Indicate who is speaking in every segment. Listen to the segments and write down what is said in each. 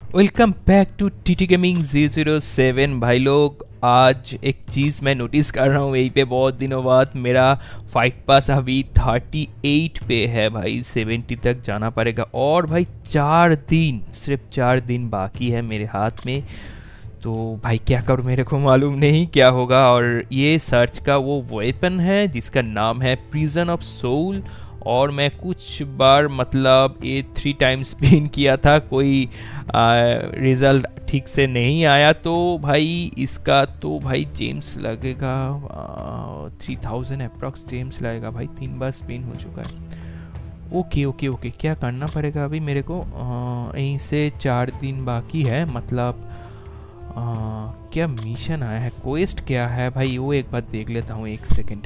Speaker 1: Welcome back to TT gaming 007 भाई लोग। आज एक चीज़ मैं नोटिस कर रहा हूँ यहीं पे, बहुत दिनों बाद मेरा फाइट पास अभी 38 पे है भाई, 70 तक जाना पड़ेगा। और भाई 4 दिन, सिर्फ 4 दिन बाकी है मेरे हाथ में। तो भाई क्या करूँ मेरे को मालूम नहीं क्या होगा। और ये सर्च का वो वेपन है जिसका नाम है प्रिजन ऑफ सोल। और मैं कुछ बार मतलब ये 3 टाइम्स स्पिन किया था, कोई रिज़ल्ट ठीक से नहीं आया। तो भाई इसका तो भाई जेम्स लगेगा 3000 अप्रॉक्स जेम्स लगेगा भाई, 3 बार स्पिन हो चुका है। ओके ओके ओके, क्या करना पड़ेगा अभी मेरे को? यहीं से 4 दिन बाकी है, मतलब क्या मिशन आया है, क्वेस्ट क्या है भाई, वो एक बार देख लेता हूँ, 1 सेकेंड।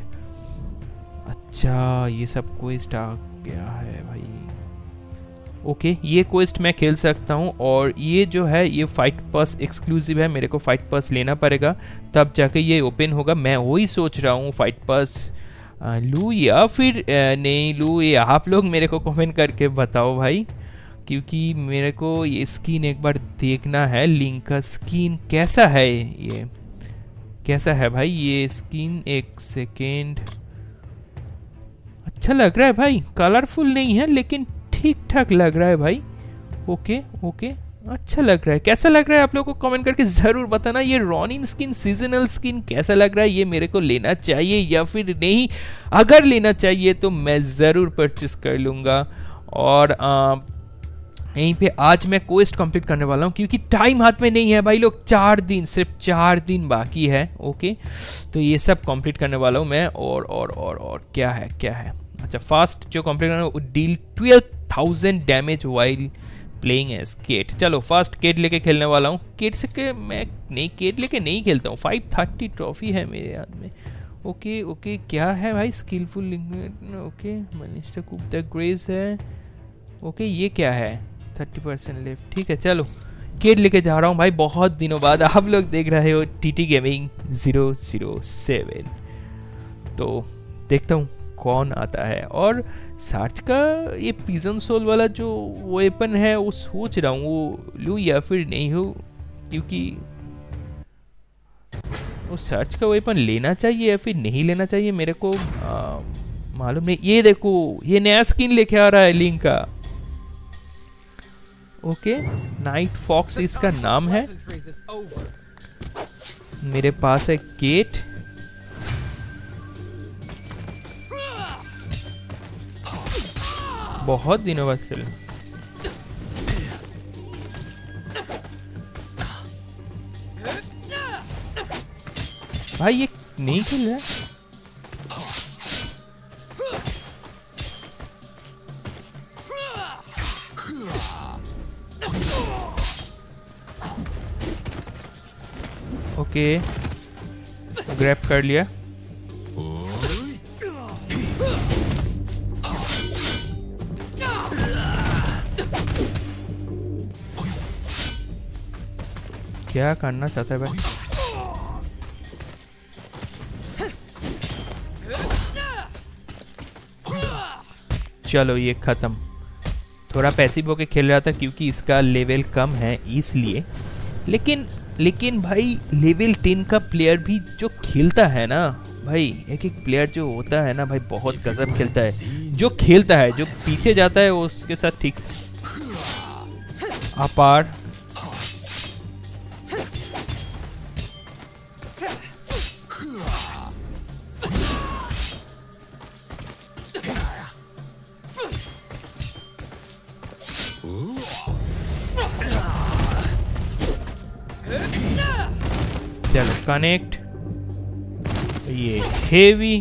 Speaker 1: अच्छा ये सब क्वेस्ट आ गया है भाई। ओके ये क्वेस्ट मैं खेल सकता हूँ। और ये जो है ये फाइट पास एक्सक्लूसिव है, मेरे को फाइट पास लेना पड़ेगा तब जाके ये ओपन होगा। मैं वही सोच रहा हूँ फाइट पास लूँ या फिर नहीं लूँ, ये आप लोग मेरे को कमेंट करके बताओ भाई, क्योंकि मेरे को ये स्किन एक बार देखना है। लिंक का स्किन कैसा है, ये कैसा है भाई ये स्किन? 1 सेकेंड। अच्छा लग रहा है भाई, कलरफुल नहीं है लेकिन ठीक ठाक लग रहा है भाई। ओके ओके, अच्छा लग रहा है। कैसा लग रहा है आप लोगों को कमेंट करके ज़रूर बताना। ये रॉनिन स्किन, सीजनल स्किन कैसा लग रहा है, ये मेरे को लेना चाहिए या फिर नहीं? अगर लेना चाहिए तो मैं ज़रूर परचेस कर लूँगा। और यहीं पे आज मैं क्वेस्ट कंप्लीट करने वाला हूँ, क्योंकि टाइम हाथ में नहीं है भाई लोग। 4 दिन, सिर्फ 4 दिन बाकी है। ओके तो ये सब कंप्लीट करने वाला हूँ मैं। और क्या है क्या है? अच्छा फास्ट जो कंप्लीट करना है, deal 12,000 damage while playing as Kate. चलो फास्ट केट लेके खेलने वाला हूँ। केट से के मैं नहीं, केट लेके नहीं खेलता हूँ। 530 ट्रॉफी है मेरे हाथ में। ओके ओके, क्या है भाई? Skilful. Okay minister cook the grace है। ओके ये क्या है? 30% लेफ्ट। ठीक है चलो केट लेके जा रहा हूँ भाई, बहुत दिनों बाद। आप लोग देख रहे हो टीटी गेमिंग 007। तो देखता हूँ कौन आता है। और सर्च का ये प्रिजन सोल वाला जो वेपन है वो सोच रहा हूँ वो लूँ या फिर नहीं हो, क्योंकि वो सर्च का वेपन लेना चाहिए या फिर नहीं लेना चाहिए मेरे को मालूम नहीं। ये देखो ये नया स्किन लेके आ रहा है लिंक का। ओके नाइट फॉक्स इसका नाम है। मेरे पास है केट। बहुत दिनों बाद खेले भाई, ये नहीं खेल रहा है। ओके ग्रैब कर लिया। क्या करना चाहता है भाई? चलो ये खत्म। थोड़ा पैसिव होके खेल रहा था क्योंकि इसका लेवल कम है इसलिए। लेकिन भाई लेवल 10 का प्लेयर भी जो खेलता है ना भाई, एक प्लेयर जो होता है ना भाई बहुत गजब खेलता है। जो खेलता है, जो पीछे जाता है वो उसके साथ ठीक अपार। चलो कनेक्ट। ये हेवी,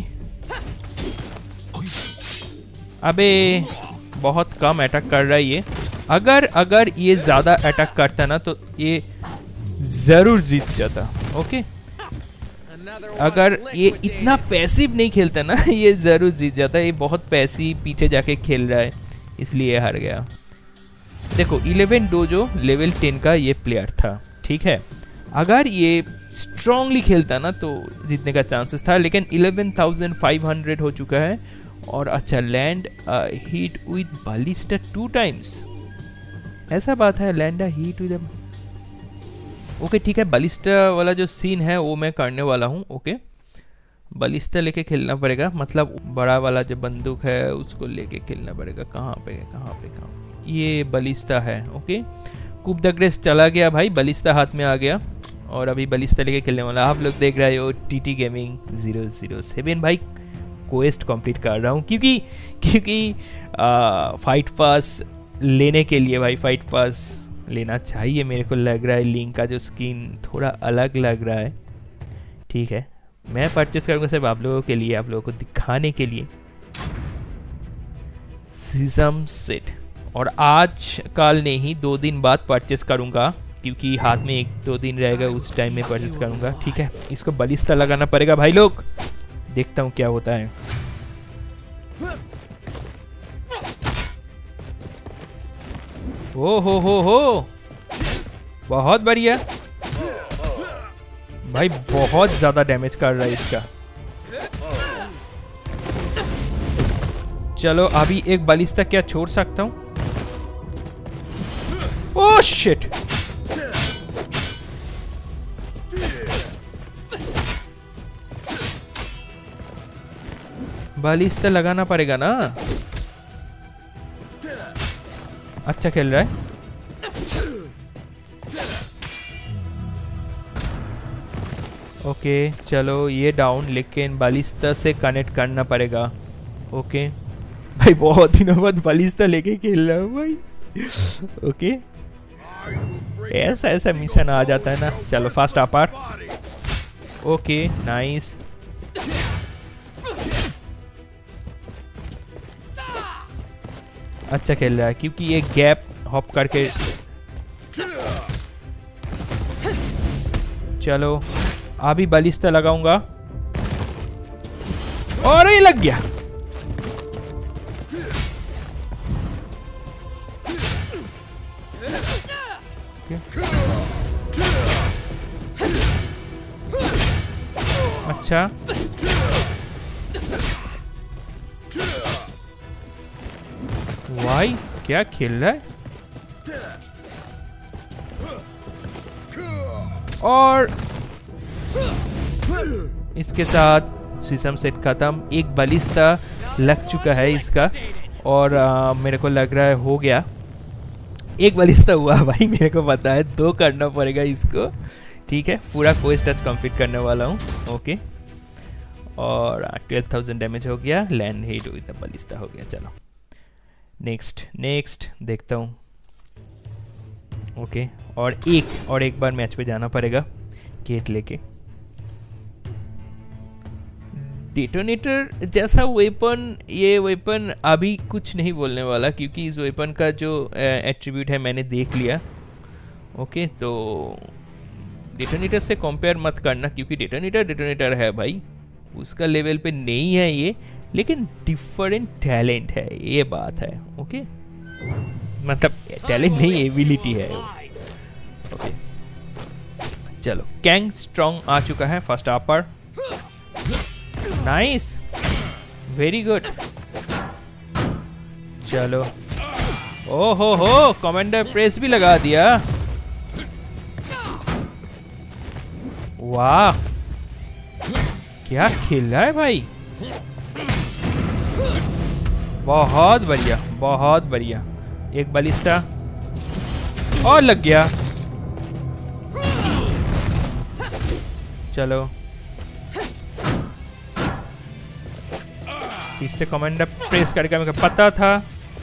Speaker 1: अबे बहुत कम अटैक कर रहा है ये। अगर ये ज्यादा अटैक करता ना तो ये जरूर जीत जाता। ओके अगर ये इतना पैसिव नहीं खेलता ना ये जरूर जीत जाता। ये बहुत पैसिव पीछे जाके खेल रहा है इसलिए हार गया। देखो 11 डोजो लेवल 10 का ये प्लेयर था, ठीक है। अगर ये स्ट्रांगली खेलता ना तो जीतने का चांसेस था, लेकिन 11,500 हो चुका है। और अच्छा land hit with ballista 2 times ऐसा बात है, land hit to the. Okay ठीक है, बलिस्टा वाला जो सीन है वो मैं करने वाला हूँ। ओके, बलिस्टा लेके खेलना पड़ेगा, मतलब बड़ा वाला जो बंदूक है उसको लेके खेलना पड़ेगा। कहाँ पे कहाँ पे कहाँ पे? ये बलिस्टा है। ओके, कूप द ग्रेस चला गया भाई, बलिस्टा हाथ में आ गया और अभी बलिस्टा लेके खेलने वाला। आप लोग देख रहे हो टीटी गेमिंग 007 भाई। क्वेस्ट कंप्लीट कर रहा हूँ क्योंकि फाइट पास लेने के लिए भाई, फाइट पास लेना चाहिए मेरे को लग रहा है। लिंक का जो स्किन थोड़ा अलग लग रहा है। ठीक है, मैं परचेस करूँगा सिर्फ आप लोगों के लिए, आप लोगों को दिखाने के लिए। सिस्टम सेट, और आज कल नहीं 2 दिन बाद परचेस करूँगा क्योंकि हाथ में 1-2 दिन रहेगा, उस टाइम में परचेस करूँगा। ठीक है, इसको बलिस्टा लगाना पड़ेगा भाई लोग, देखता हूँ क्या होता है। ओ हो, बहुत बढ़िया भाई, बहुत ज्यादा डैमेज कर रहा है इसका। चलो अभी एक बलिस्टा क्या छोड़ सकता हूँ। ओह शिट, बलिस्टा लगाना पड़ेगा ना। अच्छा खेल रहा है। ओके चलो ये डाउन, लेकिन बलिस्टा से कनेक्ट करना पड़ेगा। ओके भाई, बहुत दिनों बाद बलिस्टा लेके खेल रहा हूँ भाई। ओके, ऐसा मिशन आ जाता है ना। चलो फास्ट अपार। ओके नाइस, अच्छा खेल रहा है क्योंकि ये गैप हॉप करके। चलो अभी बलिस्टा लगाऊंगा और ये लग गया। अच्छा भाई क्या खेल रहा है। और इसके साथ सिस्टम सेट खत्म। एक बलिस्टा लग चुका है इसका, और मेरे को लग रहा है हो गया। एक बलिस्टा हुआ भाई, मेरे को पता है 2 करना पड़ेगा इसको। ठीक है, पूरा क्वेस्ट आज कंप्लीट करने वाला हूँ। ओके, और 12,000 डैमेज हो गया, land hit with the ballista हो गया। चलो नेक्स्ट देखता हूँ। ओके, और एक बार मैच पे जाना पड़ेगा केट लेके। डेटोनेटर जैसा वेपन, ये वेपन अभी कुछ नहीं बोलने वाला क्योंकि इस वेपन का जो एट्रीब्यूट है मैंने देख लिया। ओके, तो डेटोनेटर से कंपेयर मत करना क्योंकि डेटोनेटर है भाई, उसका लेवल पे नहीं है ये, लेकिन डिफरेंट टैलेंट है, ये बात है। ओके, मतलब टैलेंट नहीं, एबिलिटी है। ओके चलो, कैंग स्ट्रॉन्ग आ चुका है, first upper. Nice, very good. चलो, ओहो हो, कमांडर प्रेस भी लगा दिया। वाह, क्या खेल रहा है भाई, बहुत बढ़िया बहुत बढ़िया। एक बलिस्टा और लग गया। चलो, इससे कमांडर प्रेस करके मेरे को पता था,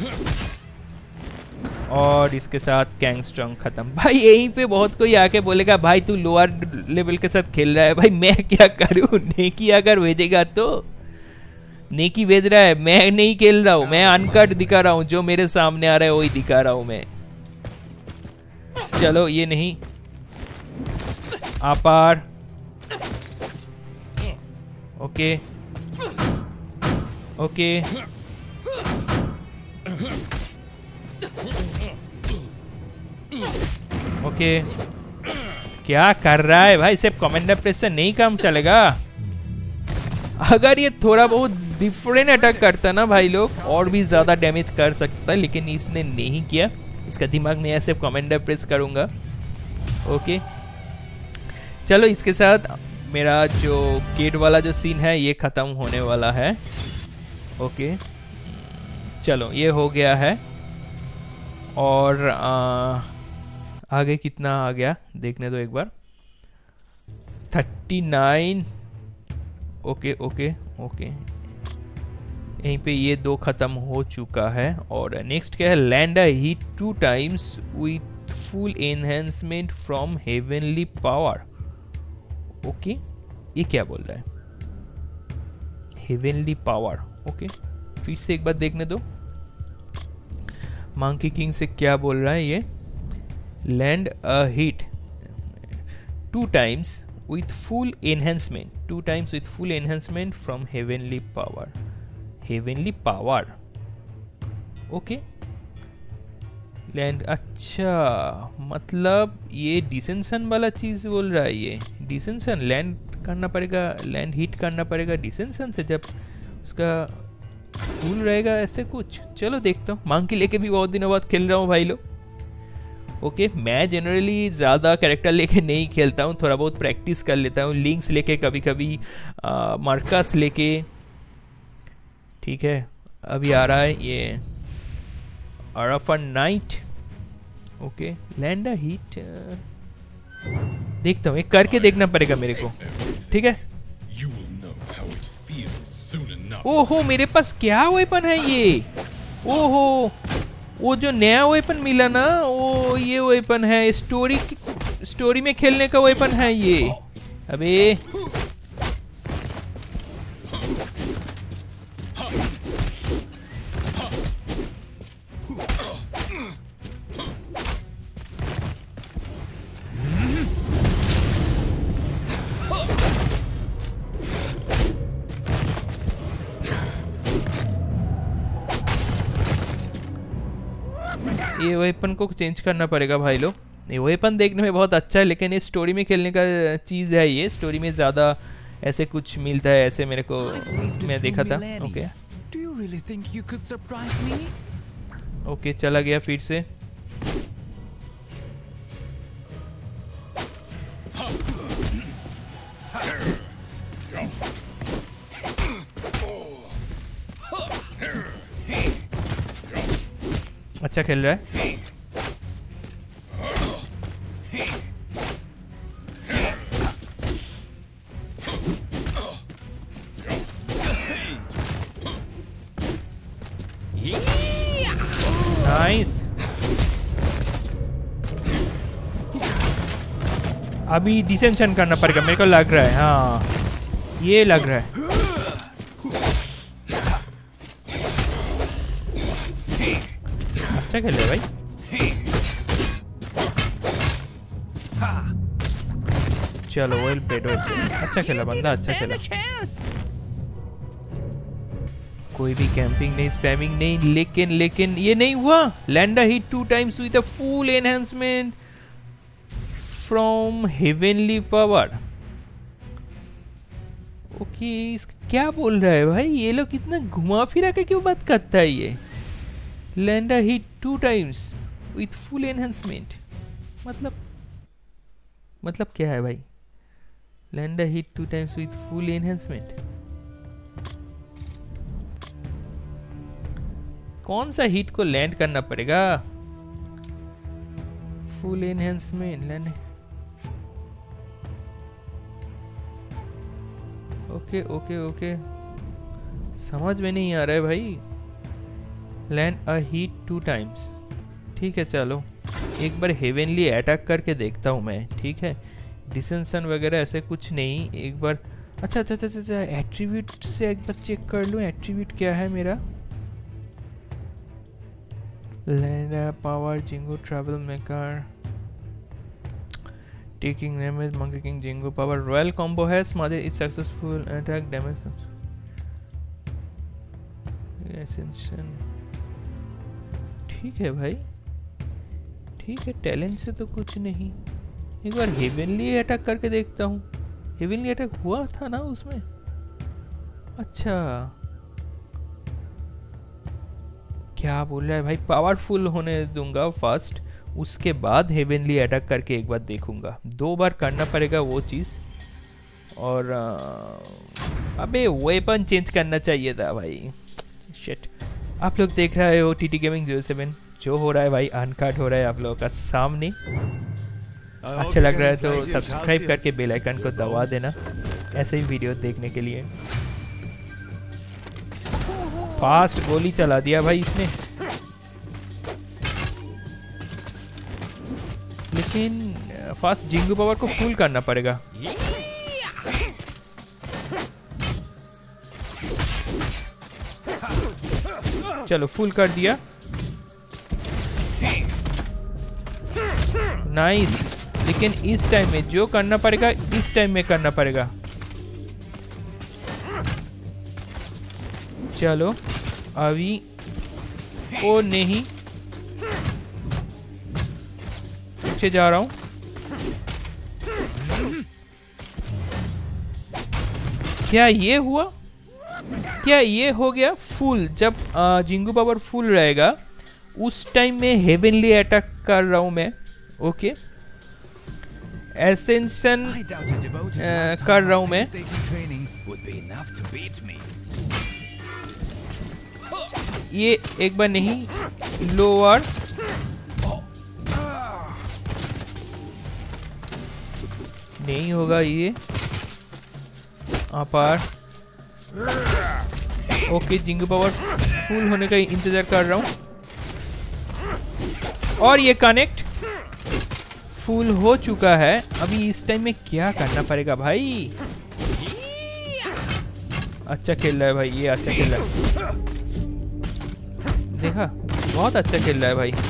Speaker 1: और इसके साथ कैंग स्ट्रॉन्ग खत्म। भाई यहीं पे बहुत कोई आके बोलेगा भाई तू लोअर लेवल के साथ खेल रहा है। भाई मैं क्या करूं, नेकी अगर भेजेगा तो नेकी भेज रहा है, मैं नहीं खेल रहा हूं, मैं अनकट दिखा रहा हूं, जो मेरे सामने आ रहा है वही दिखा रहा हूं मैं। चलो ये नहीं, आपार। ओके ओके, ओके, क्या कर रहा है भाई, सिर्फ कमांडर प्रेस से नहीं काम चलेगा। अगर ये थोड़ा बहुत डिफरेंट अटैक करता ना भाई लोग, और भी ज्यादा डैमेज कर सकता है, लेकिन इसने नहीं किया। इसका दिमाग में ऐसे कमेंडर प्रेस करूँगा। ओके चलो, इसके साथ मेरा जो केट वाला जो सीन है ये ख़त्म होने वाला है। ओके चलो, ये हो गया है। और आगे कितना आ गया देखने दो एक बार। 39। ओके ओके ओके, यहीं पे ये 2 ख़त्म हो चुका है। और नेक्स्ट क्या है, land a hit 2 times with full enhancement from heavenly power. Okay, ये क्या बोल रहा है, हेवनली पावर। ओके फिर से एक बार देखने दो, मंकी किंग से क्या बोल रहा है ये। Land a hit 2 times with full enhancement, 2 times with full enhancement from heavenly power, heavenly power। Okay land, अच्छा मतलब ये डिसेंशन वाला चीज बोल रहा है। ये डिसेंशन लैंड करना पड़ेगा, लैंड हीट करना पड़ेगा डिसेंशन से जब उसका फुल रहेगा, ऐसे कुछ। चलो देखता हूँ, मंकी लेके भी बहुत दिनों बाद खेल रहा हूँ भाई लोग। ओके मैं जनरली ज़्यादा कैरेक्टर लेके नहीं खेलता हूँ, थोड़ा बहुत प्रैक्टिस कर लेता हूँ, लिंक्स लेके, कभी कभी मार्कस लेके। ठीक है, अभी आ रहा है ये अराफन knight. Okay land a hit, देखता हूँ, एक करके देखना पड़ेगा मेरे को। ठीक है, ओहो मेरे पास क्या वेपन है ये। ओहो वो जो नया वेपन मिला ना, वो ये वेपन है, स्टोरी में खेलने का वेपन है ये। अबे ये वेपन को चेंज करना पड़ेगा भाई लोग। ये वेपन देखने में बहुत अच्छा है, लेकिन ये स्टोरी में खेलने का चीज़ है। ये स्टोरी में ज़्यादा ऐसे कुछ मिलता है, ऐसे मेरे को मैं देखा था। ओके ओके चला गया फिर से। अच्छा खेल रहा है। नाइस, अभी डिसेंशन करना पड़ेगा मेरे को लग रहा है। हाँ ये लग रहा है। अच्छा खेल रहा है भाई। चलो वेल प्लेड, अच्छा खेला बंदा, अच्छा खेला। कोई भी कैंपिंग नहीं, स्पैमिंग नहीं, लेकिन ये नहीं हुआ। Land a hit 2 times with a full enhancement from heavenly power. Okay क्या बोल रहा है भाई, ये लोग कितना घुमा फिरा के क्यों बात करता है ये। Land a hit 2 times with full enhancement, मतलब क्या है भाई। Land a hit 2 times with full enhancement, कौन सा हीट को लैंड करना पड़ेगा। Full enhancement land. Okay okay okay समझ में नहीं आ रहा है भाई। लैंड अ हीट 2 times, ठीक है चलो एक बार हेवनली अटैक करके देखता हूँ मैं। ठीक है, डिसेंशन वगैरह ऐसे कुछ नहीं, एक बार। अच्छा अच्छा अच्छा अच्छा, एट्रीब्यूट से एक बार चेक कर लूँ, एट्रीब्यूट क्या है मेरा। Land power jingo travel maker, taking damage monkey king jingo power, royal combo है, smart is successful attack damage ascension. ठीक है भाई, ठीक है, टैलेंट से तो कुछ नहीं। एक बार हेवनली अटैक करके देखता हूँ। हेवनली अटैक हुआ था ना उसमें। अच्छा क्या बोल रहा है भाई, पावरफुल होने दूंगा फर्स्ट, उसके बाद हेवनली अटैक करके एक बार देखूंगा। 2 बार करना पड़ेगा वो चीज़। और अबे वेपन चेंज करना चाहिए था भाई, शिट। आप लोग देख रहे हो TT Gaming 07, जो हो रहा है भाई अनकट हो रहा है आप लोगों का सामने। अच्छा लग रहा है तो सब्सक्राइब करके बेल आइकन को दबा देना ऐसे ही वीडियो देखने के लिए। फास्ट गोली चला दिया भाई इसने, लेकिन फास्ट जिंगू पावर को फुल करना पड़ेगा। चलो फुल कर दिया, नाइस। लेकिन इस टाइम में जो करना पड़ेगा इस टाइम में करना पड़ेगा। चलो अभी ओ नहीं, पीछे जा रहा हूं। क्या ये हुआ, क्या ये हो गया फुल? जब जिंगू पावर फुल रहेगा उस टाइम में हेवनली अटैक कर रहा हूं मैं। ओके, एसेंशन कर रहा हूं मैं। ये एक बार नहीं, लोअर नहीं होगा ये, अपार। ओके, जिंगू पावर फुल होने का इंतजार कर रहा हूं, और ये कनेक्ट फुल हो चुका है। अभी इस टाइम में क्या करना पड़ेगा भाई? अच्छा खेल रहा है भाई ये, अच्छा खेल रहा है, देखा, बहुत अच्छा खेल रहा है भाई।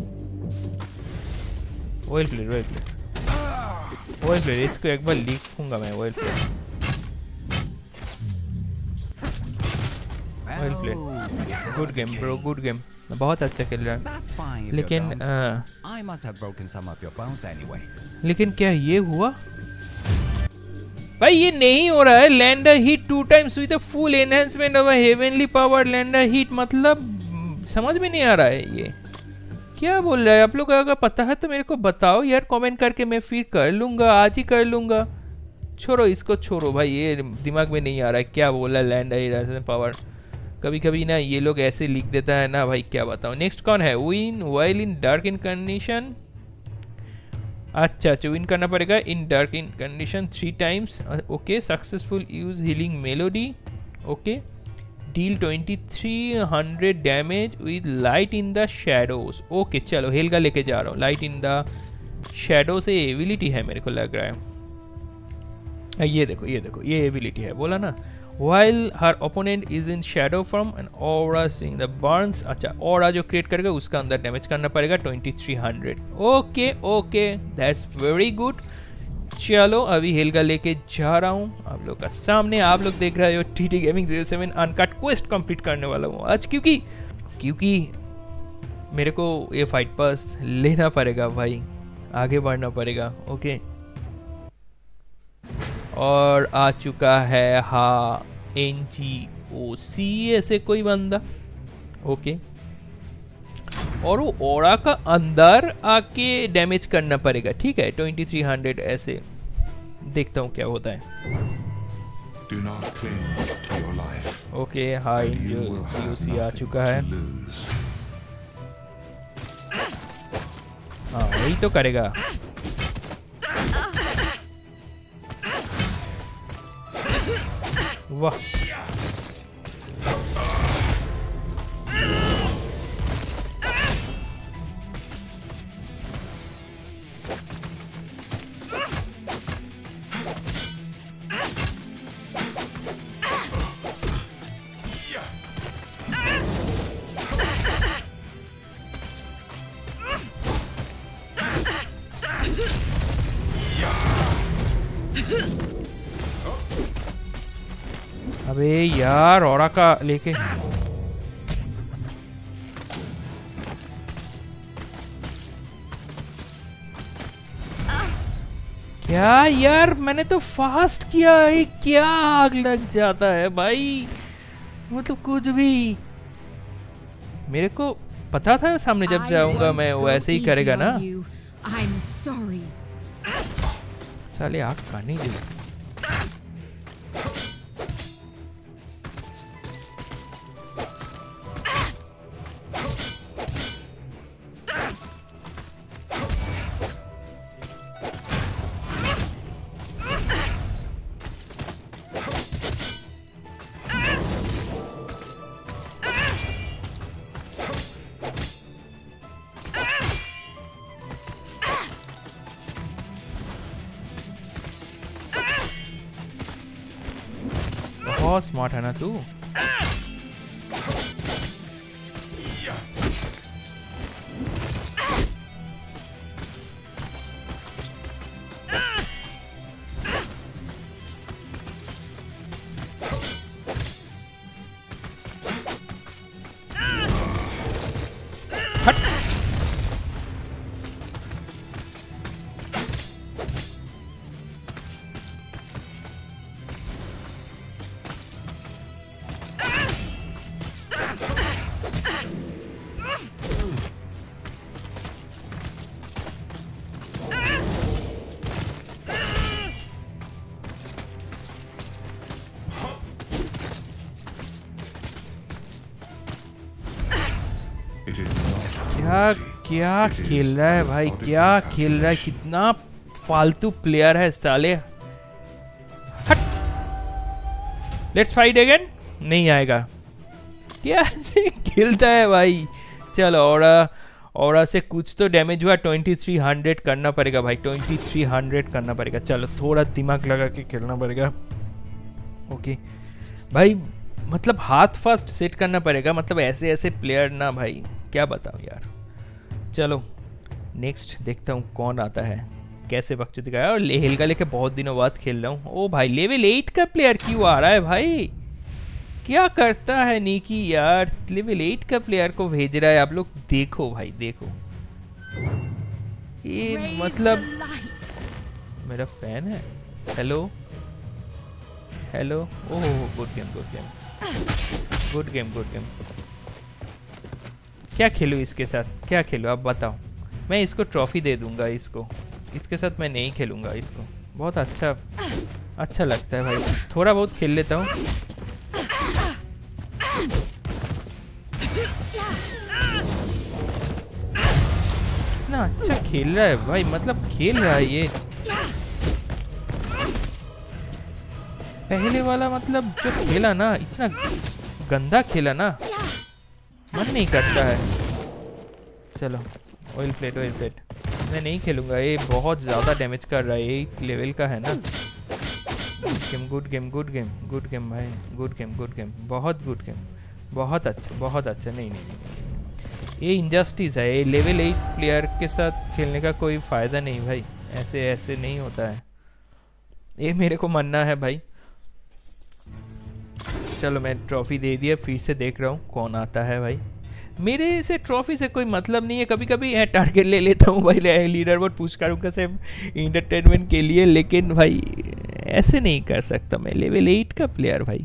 Speaker 1: Well played, well played, well played. इसको एक बार लिखूंगा मैं, well played, well played, good game bro, good game. बहुत अच्छा खेल रहा है, लेकिन क्या ये हुआ भाई? ये नहीं हो रहा है। Land a hit 2 times with full enhancement of heavenly power land a hit, मतलब समझ में नहीं आ रहा है ये क्या बोल रहा है। आप लोग अगर पता है तो मेरे को बताओ यार कमेंट करके, मैं फिर कर लूंगा, आज ही कर लूंगा। छोड़ो इसको, छोड़ो भाई, ये दिमाग में नहीं आ रहा है क्या बोल रहा है लैंडर हिट पावर। कभी कभी ना ये लोग ऐसे लिख देता है ना भाई, क्या बताऊं। नेक्स्ट कौन है? Win while in dark in condition. अच्छा, विन करना पड़ेगा in dark in condition 3 times। Okay, successful use healing melody. Okay, deal 2300 damage with light in the shadows. Okay, चलो हेल्गा लेके जा रहा हूँ। लाइट इन द शैडो से ability है मेरे को लग रहा है। ये देखो, ये देखो, ये एबिलिटी है, बोला ना। While her opponent is in shadow form and aura seeing the burns। अच्छा, aura जो क्रिएट करेगा उसका अंदर डैमेज करना पड़ेगा 2300। Okay okay, that's very good. चलो अभी हेल्गा लेके जा रहा हूँ आप लोग का सामने। आप लोग देख रहे हो TT Gaming 07 uncut quest complete करने वाला हूँ आज, क्योंकि मेरे को ये फाइट पास लेना पड़ेगा भाई, आगे बढ़ना पड़ेगा। ओके, और आ चुका है हाँ NGOC ऐसे कोई बंदा। ओके, और वो ओरा का अंदर आके डैमेज करना पड़ेगा, ठीक है। 2300 ऐसे, देखता हूँ क्या होता है। ओके, हाँ NGOC आ चुका है। हाँ वही तो करेगा। वाह, अबे यार औरा का लेके क्या यार, मैंने तो फास्ट किया है, क्या आग लग जाता है भाई, मतलब कुछ भी। मेरे को पता था सामने जब जाऊंगा मैं वो ऐसे ही करेगा ना। साले आग का नहीं दे। बहुत स्मार्ट है ना तू। क्या क्या खेल रहा है भाई, क्या खेल रहा है, कितना फालतू प्लेयर है साले। हट, लेट्स फाइट अगेन। नहीं आएगा, क्या से खेलता है भाई। चलो और से कुछ तो डैमेज हुआ। 2300 करना पड़ेगा भाई, 2300 करना पड़ेगा। चलो थोड़ा दिमाग लगा के खेलना पड़ेगा। ओके भाई, मतलब हाथ फर्स्ट सेट करना पड़ेगा, मतलब ऐसे ऐसे प्लेयर ना भाई, क्या बताऊं यार। चलो नेक्स्ट देखता हूँ कौन आता है, कैसे बकचोद दिखाया। और हेल्गा लेके बहुत दिनों बाद खेल रहा हूँ। ओ भाई, लेवल 8 का प्लेयर क्यों आ रहा है भाई, क्या करता है नीकी यार। लेवल 8 का प्लेयर को भेज रहा है। आप लोग देखो भाई, देखो ये मतलब मेरा फैन है। Hello hello, oh good game good game good game good game. क्या खेलूँ इसके साथ, क्या खेलूँ आप बताओ। मैं इसको ट्रॉफी दे दूंगा, इसके साथ मैं नहीं खेलूंगा इसको। बहुत अच्छा लगता है भाई, थोड़ा बहुत खेल लेता हूँ। इतना अच्छा खेल रहा है भाई, मतलब खेल रहा है ये। पहले वाला मतलब जो खेला ना, इतना गंदा खेला ना, मन नहीं करता है। चलो ऑयल प्लेट मैं नहीं खेलूंगा, ये बहुत ज़्यादा डैमेज कर रहा है। ये लेवल का है ना। गुड गेम भाई, गुड गेम, बहुत गुड गेम, बहुत अच्छा। नहीं, ये इनजस्टिस है। ये लेवल 8 प्लेयर के साथ खेलने का कोई फ़ायदा नहीं भाई, ऐसे नहीं होता है। ये मेरे को मानना है भाई। चलो मैं ट्रॉफी दे दिया, फिर से देख रहा हूँ कौन आता है भाई। मेरे से ट्रॉफी से कोई मतलब नहीं है, कभी कभी है टारगेट ले लेता हूँ भाई, लीडर बोर्ड पुश करूँगा सिर्फ इंटरटेनमेंट के लिए, लेकिन भाई ऐसे नहीं कर सकता मैं। लेवल 8 का प्लेयर भाई।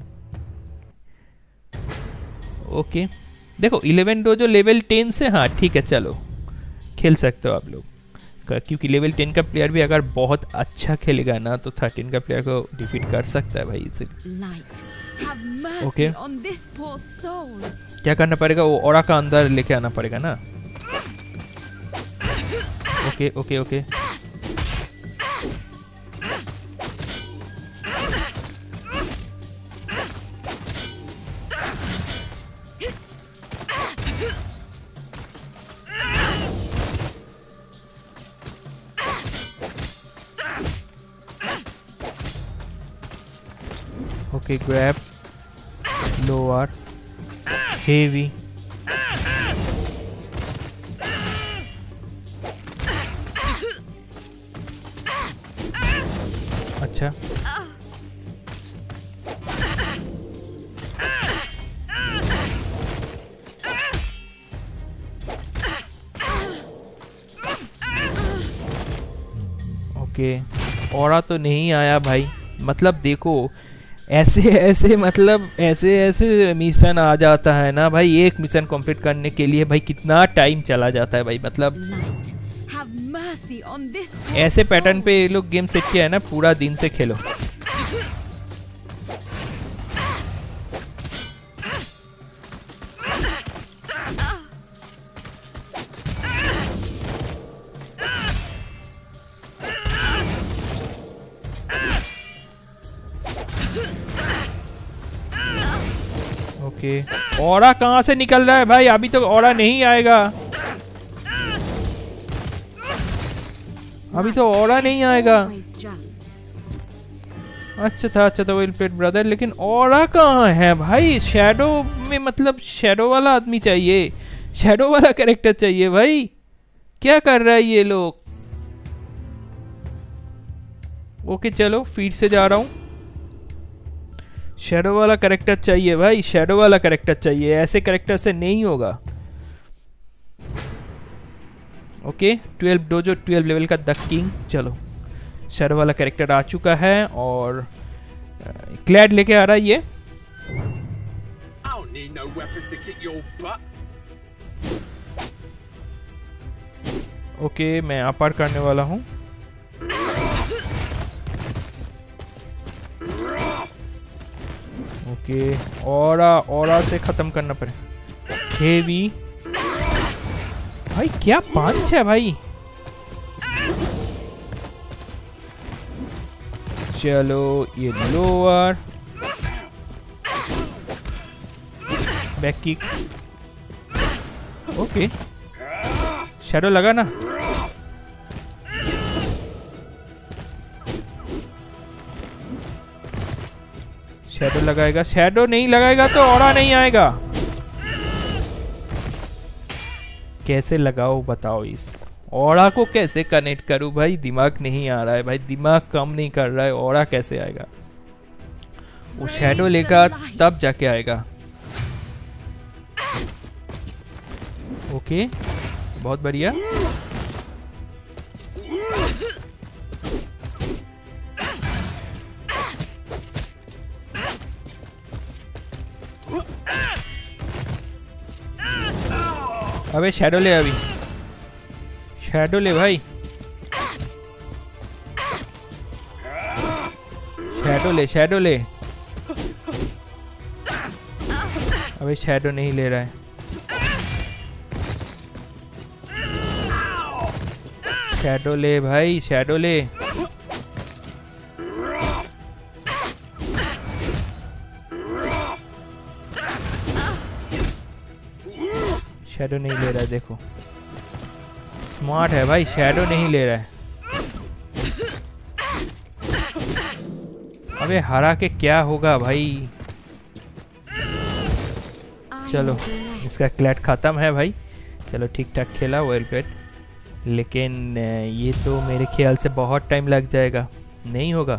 Speaker 1: ओके देखो 11 डोजो लेवल 10 से, हाँ ठीक है, चलो खेल सकते हो आप लोग, क्योंकि लेवल 10 का प्लेयर भी अगर बहुत अच्छा खेलेगा ना तो 13 का प्लेयर को डिफीट कर सकता है भाई इसे। ओके क्या करना पड़ेगा, वो ऑरा का अंदर लेके आना पड़ेगा ना। Okay okay okay okay grab, lower, heavy, अच्छा ओके। ऑरा तो नहीं आया भाई, मतलब देखो ऐसे ऐसे मतलब ऐसे ऐसे मिशन आ जाता है ना भाई, एक मिशन कंप्लीट करने के लिए भाई कितना टाइम चला जाता है भाई। मतलब ऐसे पैटर्न पे ये लोग गेम सेट किया है ना, पूरा दिन से खेलो। ओके, ऑरा कहाँ से निकल रहा है भाई? अभी तो ऑरा नहीं आएगा, अभी तो ऑरा नहीं आएगा। अच्छा था वेल प्लेड ब्रदर, लेकिन ऑरा कहाँ है भाई? शैडो में मतलब शैडो वाला आदमी चाहिए, शैडो वाला कैरेक्टर चाहिए भाई। क्या कर रहा है ये लोग? ओके चलो फिर से जा रहा हूँ। शैडो वाला कैरेक्टर चाहिए भाई, शैडो वाला कैरेक्टर चाहिए, ऐसे कैरेक्टर से नहीं होगा। ओके 12 डोजो 12 लेवल का द किंग। चलो शैडो वाला कैरेक्टर आ चुका है और क्लैड लेके आ रहा है ये। ओके मैं अपार करने वाला हूँ। ओके ऑरा से खत्म करना पड़े। हेवी भाई, क्या पंच है भाई। चलो ये lower back kick. Okay shadow लगा ना। शैडो लगाएगा, शैडो नहीं लगाएगा तो ऑरा नहीं आएगा। कैसे लगाओ बताओ? इस ऑरा को कैसे कनेक्ट करूं भाई? दिमाग नहीं आ रहा है भाई, दिमाग काम नहीं कर रहा है। ऑरा कैसे आएगा? वो शैडो लेगा तब जाके आएगा। ओके बहुत बढ़िया। अबे शैडो ले, अभी शैडो ले भाई, शैडो ले शैडो ले। अबे शैडो नहीं ले रहा है। शैडो ले भाई, शैडो ले। शैडो नहीं ले रहा है, देखो स्मार्ट है भाई, शैडो नहीं ले रहा है। अबे हरा के क्या होगा भाई? चलो इसका क्लैट खत्म है भाई। चलो ठीक ठाक खेला वेल प्लेड, लेकिन ये तो मेरे ख्याल से बहुत टाइम लग जाएगा, नहीं होगा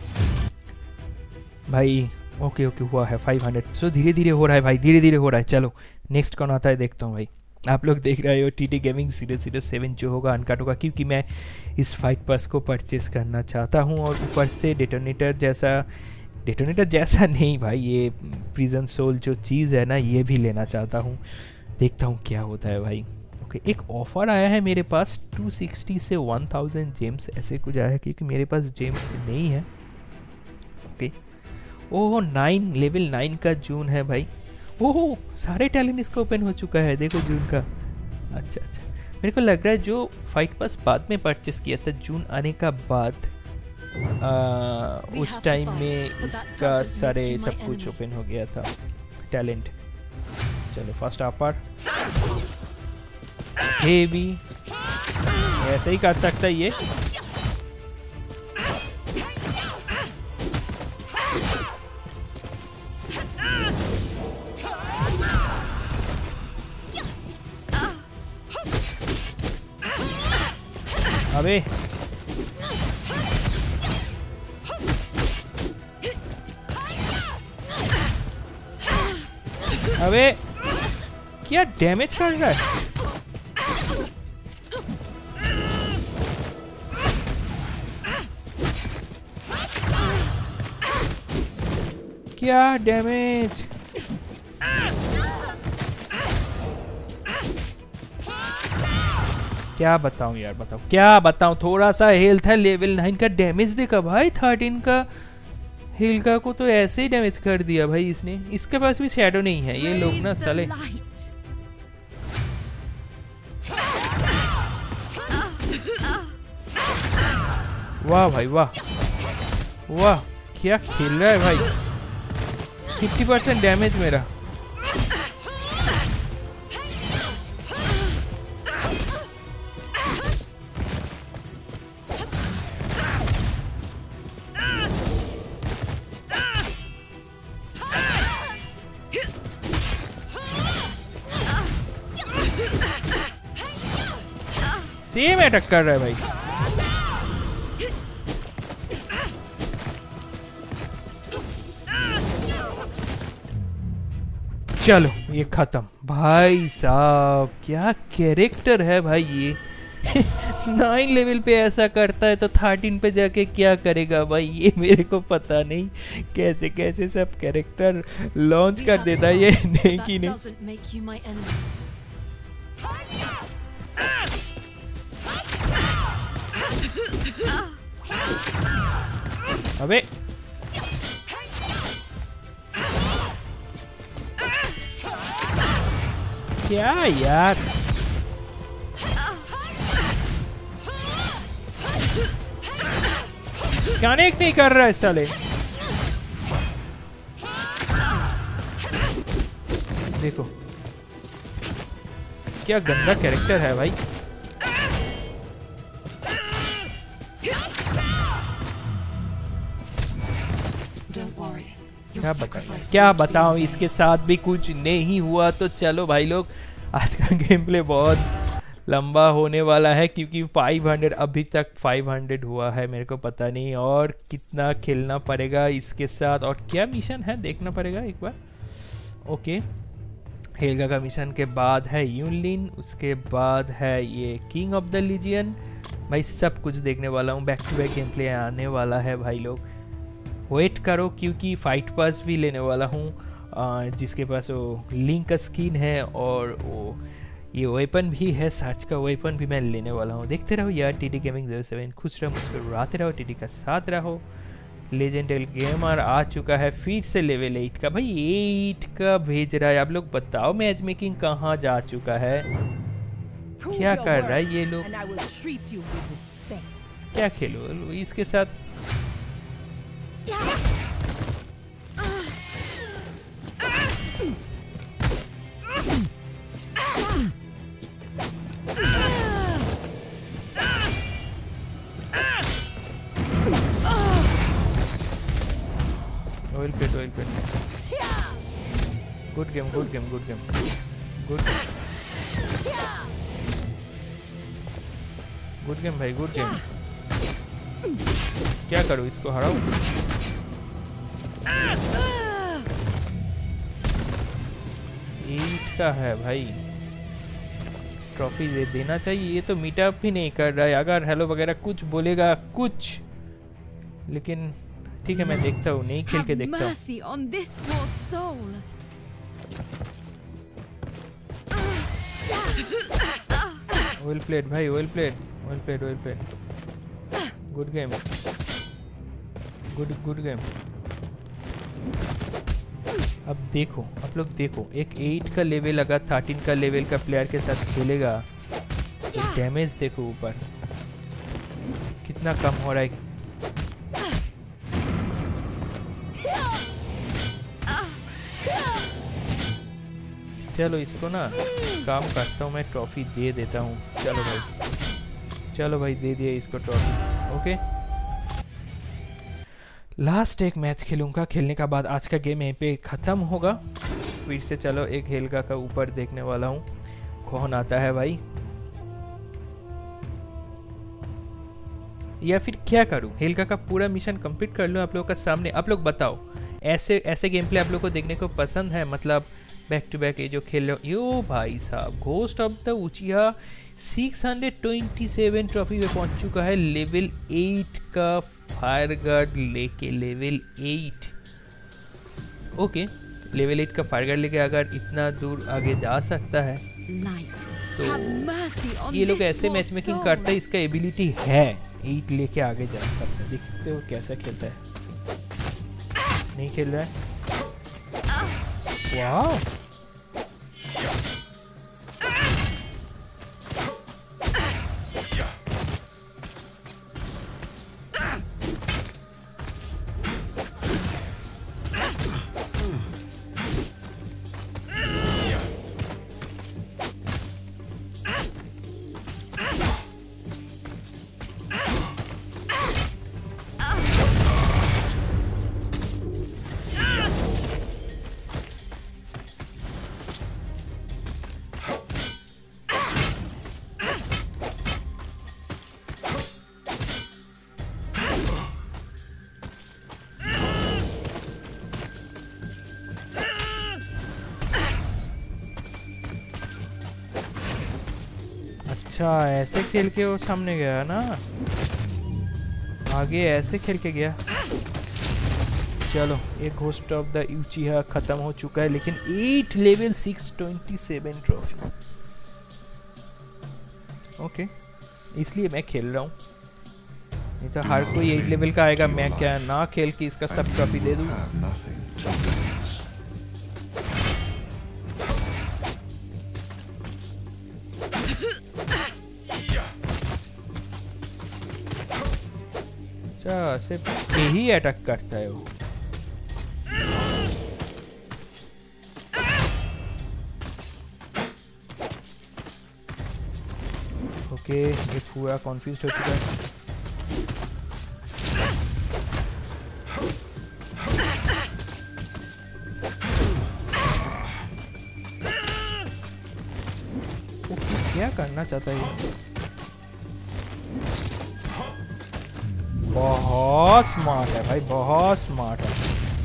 Speaker 1: भाई। ओके हुआ है 500। सो धीरे धीरे हो रहा है भाई, धीरे धीरे हो रहा है। चलो नेक्स्ट कौन आता है देखता हूँ भाई। आप लोग देख रहे हो TT गेमिंग 007 जो होगा अनकट होगा, क्योंकि मैं इस फाइट पास को परचेस करना चाहता हूँ। और ऊपर से डेटोनेटर जैसा नहीं भाई, ये प्रिजन सोल जो चीज़ है ना, ये भी लेना चाहता हूँ। देखता हूँ क्या होता है भाई। ओके एक ऑफ़र आया है मेरे पास 260 से 1000 जेम्स ऐसे कुछ आया है, क्योंकि मेरे पास जेम्स नहीं है। ओके ओह 9 लेवल 9 का जून है भाई। ओह सारे टैलेंट इसका ओपन हो चुका है, देखो जून का। अच्छा मेरे को लग रहा है जो फाइट पास बाद में परचेस किया था जून आने का बाद, उस टाइम में इसका सारे सब कुछ ओपन हो गया था टैलेंट। चलो फर्स्ट अपर हेवी, ऐसे ही कर सकता है ये। अबे अबे क्या डैमेज कर रहा है? क्या डैमेज। क्या बताऊं यार, बताओ क्या बताऊं। थोड़ा सा हेल्थ है, लेवल 9 का डैमेज देखा भाई। 13 का हेल्गा को तो ऐसे ही डैमेज कर दिया भाई इसने। इसके पास भी शैडो नहीं है। ये लोग ना साले। वाह भाई वाह वाह, क्या खेल रहा है भाई। 50% डैमेज मेरा। सेम अटैक कर रहा है भाई। चलो ये खत्म। भाई साहब क्या कैरेक्टर है भाई ये। 9 लेवल पे ऐसा करता है तो 13 पे जाके क्या करेगा भाई, ये मेरे को पता नहीं। कैसे कैसे सब कैरेक्टर लॉन्च कर देता है ये, नहीं कि नहीं। अबे क्या यार, कनेक्ट नहीं कर रहा है साले। देखो क्या गंदा कैरेक्टर है भाई। क्या बताऊं, इसके साथ भी कुछ नहीं हुआ। तो चलो भाई लोग, आज का गेम प्ले बहुत लंबा होने वाला है क्योंकि 500 अभी तक 500 हुआ है। मेरे को पता नहीं और कितना खेलना पड़ेगा इसके साथ, और क्या मिशन है देखना पड़ेगा एक बार। ओके, हेल्गा का मिशन के बाद है यूनलिन, उसके बाद है ये किंग ऑफ द लीजियन। भाई सब कुछ देखने वाला हूँ। Back to back game play आने वाला है भाई लोग, वेट करो क्योंकि फाइट पास भी लेने वाला हूँ जिसके पास वो लिंक का स्किन है और वो ये वेपन भी है, सर्च का वेपन भी मैं लेने वाला हूँ। देखते रहो यार TD गेमिंग 07। खुश रहो, मुस्कुराते रहो, TD का साथ रहो। लेजेंडरी गेमर आ चुका है फिर से लेवल 8 का। भाई 8 का भेज रहा है। आप लोग बताओ मैच मेकिंग कहाँ जा चुका है, क्या कर रहा है ये लोग। क्या खेलो इसके साथ। Well played, well played. Good game, good game, good game, good good game भाई, गुड गेम। क्या करूँ, इसको हराऊं। एट का है भाई, ट्रॉफी दे देना चाहिए। ये तो मीटअप भी नहीं कर रहा है। अगर हेलो वगैरह कुछ बोलेगा कुछ, लेकिन ठीक है मैं देखता हूँ, नहीं खेल के देखता हूँ। वेल प्लेड भाई, well played, well played, well played. Good game, good good game. अब देखो आप लोग, देखो एक 8 का लेवल लगा 13 का लेवल का प्लेयर के साथ खेलेगा तो डैमेज देखो ऊपर कितना कम हो रहा है। चलो इसको ना काम करता हूँ मैं, ट्रॉफी दे देता हूँ। चलो भाई, चलो भाई दे दिया इसको ट्रॉफी। ओके, लास्ट एक मैच खेलूंगा, खेलने का बाद आज का गेम यहीं पे ख़त्म होगा। फिर से चलो एक हेल्गा का ऊपर देखने वाला हूँ कौन आता है भाई, या फिर क्या करूँ। हेल्गा का पूरा मिशन कंप्लीट कर लूँ आप लोगों का सामने। आप लोग बताओ ऐसे गेम प्ले आप लोग को देखने को पसंद है, मतलब बैक टू बैक ये जो खेल रहे हो। यो भाई साहब, ghost of the Uchiha 627 trophy पे पहुंच चुका है। लेवल 8 का फायर गार्ड लेके लेवल 8। ओके, लेवल 8 का फायर लेके अगर इतना दूर आगे जा सकता है तो ये लोग ऐसे मैच मेकिंग करता है, इसका एबिलिटी है 8 लेके आगे जा सकता है। देखते हो कैसा खेलता है, नहीं खेल रहा है। वाह, अच्छा ऐसे खेल के वो सामने गया ना, आगे ऐसे खेल के गया। चलो, एक घोस्ट ऑफ द यूचिहा खत्म हो चुका है, लेकिन 8 लेवल 627 ट्रॉफी। ओके, इसलिए मैं खेल रहा हूँ, नहीं तो हर कोई 8 लेवल का आएगा, मैं क्या ना खेल के इसका सब ट्रॉफी दे दूँ। सिर्फ यही अटैक करता है वो। ओके, ये पूरा कॉन्फ्यूज हो चुका है। क्या करना चाहता है ये? बहुत स्मार्ट है भाई, बहुत स्मार्ट है,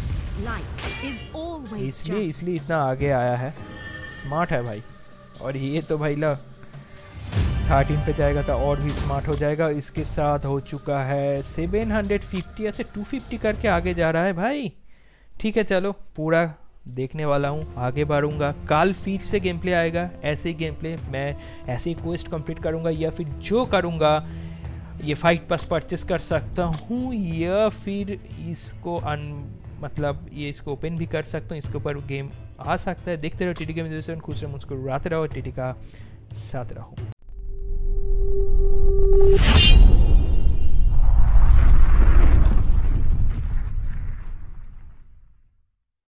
Speaker 1: इसलिए इतना आगे आया है। स्मार्ट है भाई। और ये तो भाई ला 13 पे जाएगा तो और भी स्मार्ट हो जाएगा। इसके साथ हो चुका है 750, ऐसे 250 करके आगे जा रहा है भाई। ठीक है, चलो पूरा देखने वाला हूँ, आगे बढ़ूंगा। कल फिर से गेम प्ले आएगा, ऐसे ही गेम प्ले, मैं ऐसे ही क्वेस्ट कंप्लीट करूँगा, या फिर जो करूँगा ये फाइट पास परचेस कर सकता हूँ, या फिर इसको मतलब ये इसको ओपन भी कर सकता हूँ, इसके ऊपर गेम आ सकता है। देखते रहो टीटी गेम, खुश रहो, मुझको रात रहो, टीटी का साथ रहो।